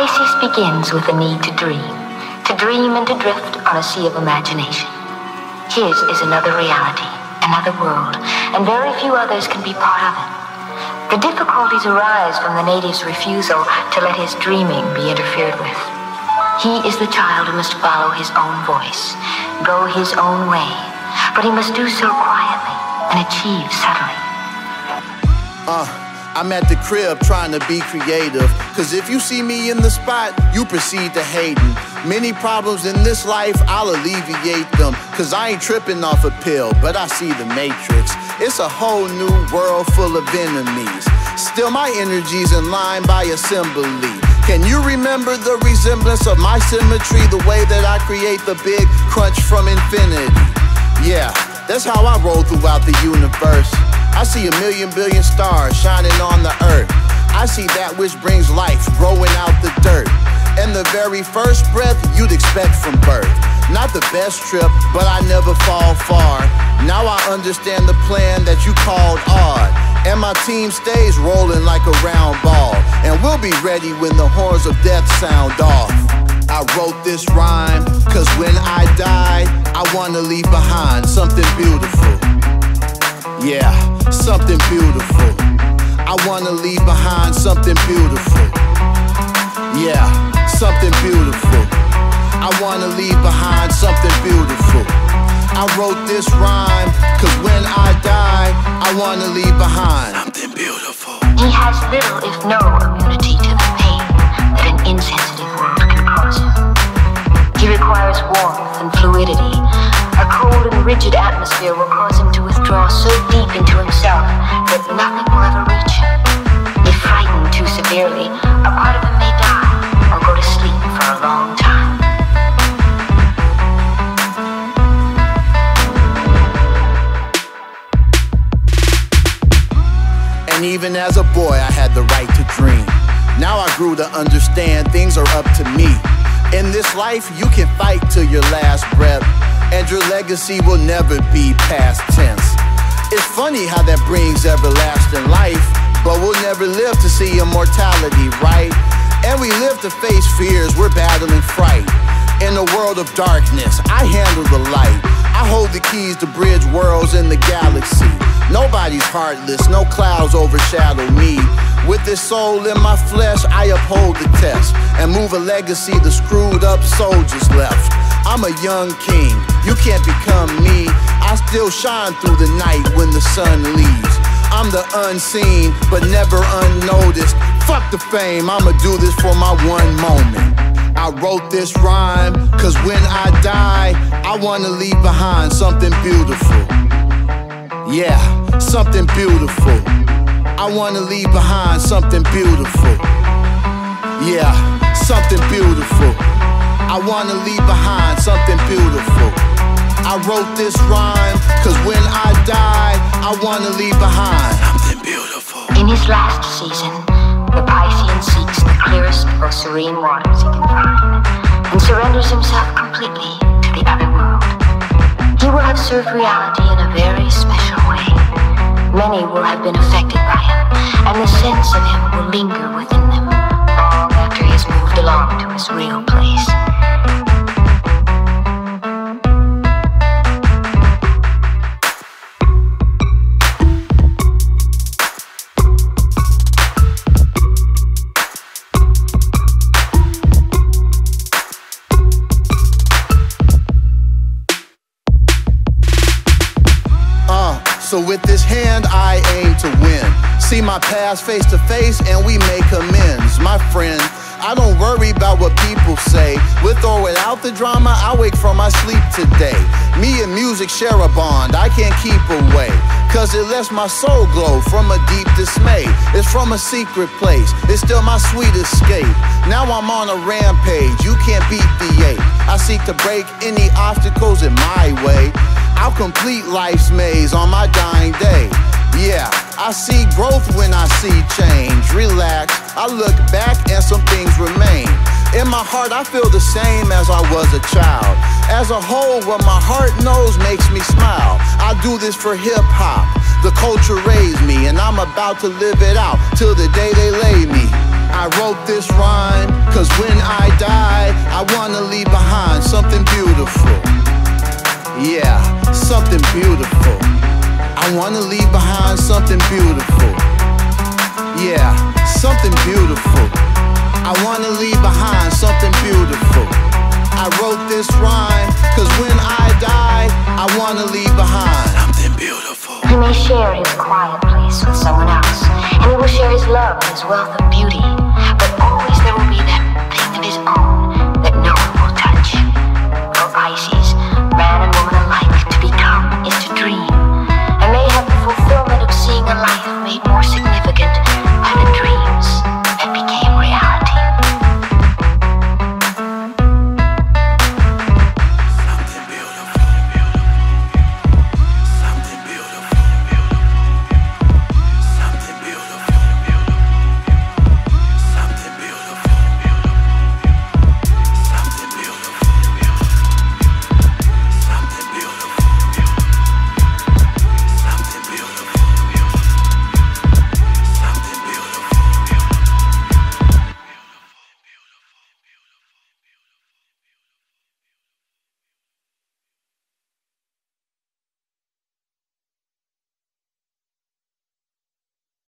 Pisces begins with the need to dream and to drift on a sea of imagination. His is another reality, another world, and very few others can be part of it. The difficulties arise from the native's refusal to let his dreaming be interfered with. He is the child who must follow his own voice, go his own way, but he must do so quietly and achieve subtly. I'm at the crib trying to be creative, cause if you see me in the spot, you proceed to hating. Many problems in this life, I'll alleviate them, cause I ain't tripping off a pill, but I see the matrix. It's a whole new world full of enemies. Still my energy's in line by assembly. Can you remember the resemblance of my symmetry, the way that I create the big crunch from infinity? Yeah, that's how I roll throughout the universe. I see a million billion stars shining on the earth. I see that which brings life growing out the dirt. And the very first breath you'd expect from birth. Not the best trip, but I never fall far. Now I understand the plan that you called odd. And my team stays rolling like a round ball. And we'll be ready when the horns of death sound off. I wrote this rhyme, cause when I die, I wanna leave behind something beautiful. Yeah, something beautiful. I wanna leave behind something beautiful. Yeah, something beautiful. I wanna leave behind something beautiful. I wrote this rhyme, cause when I die, I wanna leave behind something beautiful. He has little, if no, immunity to the pain that an insensitive world can cause him. He requires warmth and fluidity. A cold and rigid atmosphere will cause him to withdraw so deep into himself that nothing will ever reach him. If frightened too severely, a part of him may die or go to sleep for a long time. And even as a boy, I had the right to dream. Now I grew to understand things are up to me. In this life, you can fight till your last breath, and your legacy will never be past tense. It's funny how that brings everlasting life, but we'll never live to see immortality, right? And we live to face fears, we're battling fright. In a world of darkness, I handle the light. I hold the keys to bridge worlds in the galaxy. Nobody's heartless, no clouds overshadow me. With this soul in my flesh, I uphold the test and move a legacy the screwed up soldiers left. I'm a young king, you can't become me. I still shine through the night when the sun leaves. I'm the unseen, but never unnoticed. Fuck the fame, I'ma do this for my one moment. I wrote this rhyme, cause when I die, I wanna leave behind something beautiful. Yeah, something beautiful. I wanna leave behind something beautiful. Yeah, something beautiful. I wanna leave behind something beautiful. I wrote this rhyme, cause when I die, I wanna leave behind something beautiful. In his last season, the Piscean seeks the clearest, most serene waters he can find, and surrenders himself completely to the other world. He will have served reality in a very special way. Many will have been affected by him, and the sense of him will linger within them long after he has moved along to his real place. So with this hand, I aim to win. See my past face to face and we make amends. My friend, I don't worry about what people say. With or without the drama, I wake from my sleep today. Me and music share a bond, I can't keep away. Cause it lets my soul glow from a deep dismay. It's from a secret place, it's still my sweet escape. Now I'm on a rampage, you can't beat the ape. I seek to break any obstacles in my way. I'll complete life's maze on my dying day. Yeah, I see growth when I see change. Relax, I look back and some things remain. In my heart, I feel the same as I was a child. As a whole, what my heart knows makes me smile. I do this for hip-hop. The culture raised me, and I'm about to live it out till the day they lay me. I wrote this rhyme, Cause when I die, I wanna leave behind something beautiful. Yeah, something beautiful. I wanna leave behind something beautiful. Yeah, something beautiful. I wanna leave behind something beautiful. I wrote this rhyme, cause when I die, I wanna leave behind something beautiful. He may share his quiet place with someone else, and he will share his love and his wealth of